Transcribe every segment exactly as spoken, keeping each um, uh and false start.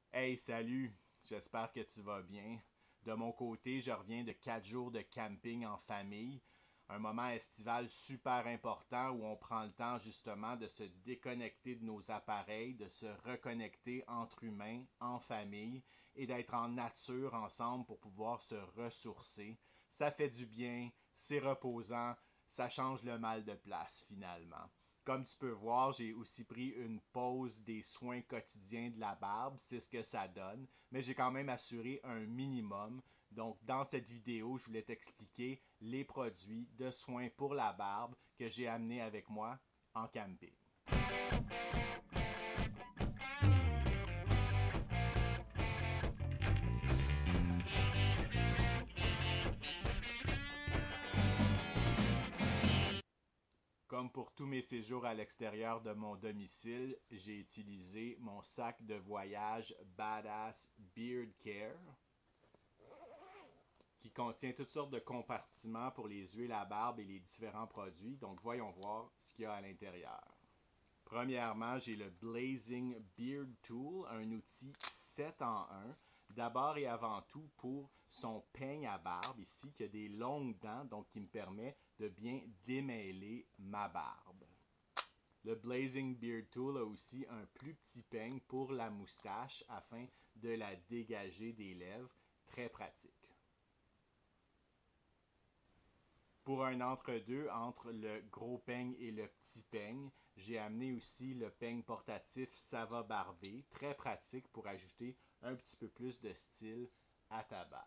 Hey, salut! J'espère que tu vas bien. De mon côté, je reviens de quatre jours de camping en famille. Un moment estival super important où on prend le temps justement de se déconnecter de nos appareils, de se reconnecter entre humains, en famille et d'être en nature ensemble pour pouvoir se ressourcer. Ça fait du bien, c'est reposant, ça change le mal de place finalement. Comme tu peux voir, j'ai aussi pris une pause des soins quotidiens de la barbe, c'est ce que ça donne, mais j'ai quand même assuré un minimum. Donc dans cette vidéo, je voulais t'expliquer les produits de soins pour la barbe que j'ai amenés avec moi en camping. Comme pour tous mes séjours à l'extérieur de mon domicile, j'ai utilisé mon sac de voyage Badass Beard Care qui contient toutes sortes de compartiments pour les huiles à barbe et les différents produits. Donc voyons voir ce qu'il y a à l'intérieur. Premièrement, j'ai le Blazing Beard Tool, un outil sept en un. D'abord et avant tout pour son peigne à barbe ici, qui a des longues dents, donc qui me permet de bien démêler ma barbe. Le Blazing Beard Tool a aussi un plus petit peigne pour la moustache afin de la dégager des lèvres. Très pratique. Pour un entre-deux entre le gros peigne et le petit peigne, j'ai amené aussi le peigne portatif Sava Barbé, très pratique pour ajouter un petit peu plus de style à ta barbe.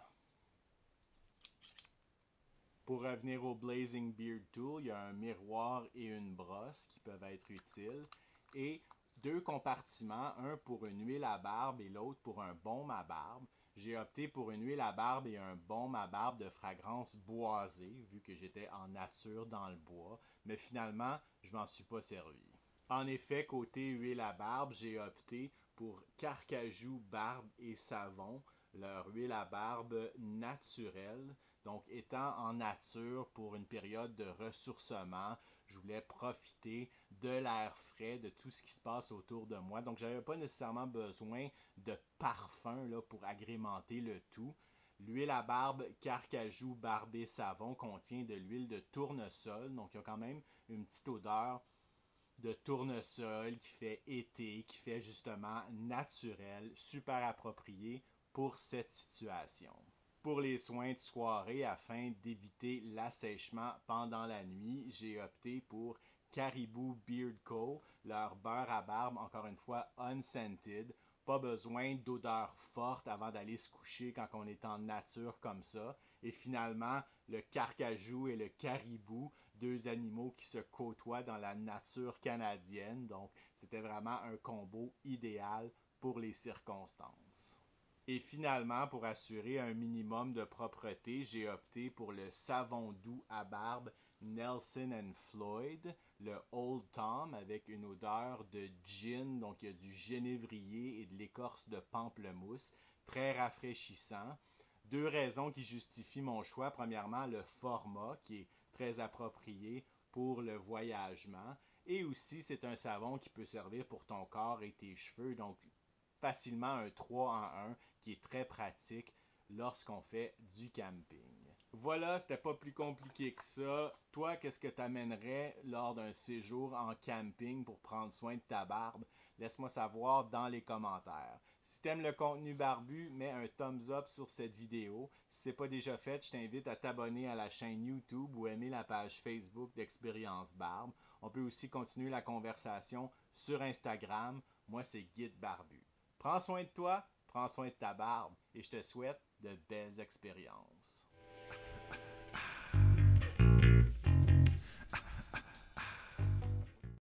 Pour revenir au Blazing Beard Tool, il y a un miroir et une brosse qui peuvent être utiles et deux compartiments, un pour une huile à barbe et l'autre pour un baume à barbe. J'ai opté pour une huile à barbe et un baume à barbe de fragrance boisée, vu que j'étais en nature dans le bois, mais finalement, je m'en suis pas servi. En effet, côté huile à barbe, j'ai opté pour Carcajou Barbe et Savon, leur huile à barbe naturelle. Donc, étant en nature pour une période de ressourcement, je voulais profiter de l'air frais, de tout ce qui se passe autour de moi. Donc, je n'avais pas nécessairement besoin de parfum là, pour agrémenter le tout. L'huile à barbe Carcajou Barbe et Savon contient de l'huile de tournesol, donc il y a quand même une petite odeur de tournesol qui fait été, qui fait justement naturel, super approprié pour cette situation. Pour les soins de soirée, afin d'éviter l'assèchement pendant la nuit, j'ai opté pour Caribou Beard Co, leur beurre à barbe, encore une fois unscented. Pas besoin d'odeur forte avant d'aller se coucher quand on est en nature comme ça. Et finalement, le carcajou et le caribou, deux animaux qui se côtoient dans la nature canadienne. Donc, c'était vraiment un combo idéal pour les circonstances. Et finalement, pour assurer un minimum de propreté, j'ai opté pour le savon doux à barbe Nelson and Floyd, le Old Tom avec une odeur de gin, donc il y a du genévrier et de l'écorce de pamplemousse, très rafraîchissant. Deux raisons qui justifient mon choix. Premièrement, le format qui est très approprié pour le voyagement. Et aussi, c'est un savon qui peut servir pour ton corps et tes cheveux. Donc, facilement un trois en un qui est très pratique lorsqu'on fait du camping. Voilà, c'était pas plus compliqué que ça. Toi, qu'est-ce que tu amènerais lors d'un séjour en camping pour prendre soin de ta barbe? Laisse-moi savoir dans les commentaires. Si tu aimes le contenu barbu, mets un thumbs up sur cette vidéo. Si ce n'est pas déjà fait, je t'invite à t'abonner à la chaîne YouTube ou aimer la page Facebook d'Expérience Barbe. On peut aussi continuer la conversation sur Instagram. Moi, c'est Guide Barbu. Prends soin de toi, prends soin de ta barbe et je te souhaite de belles expériences.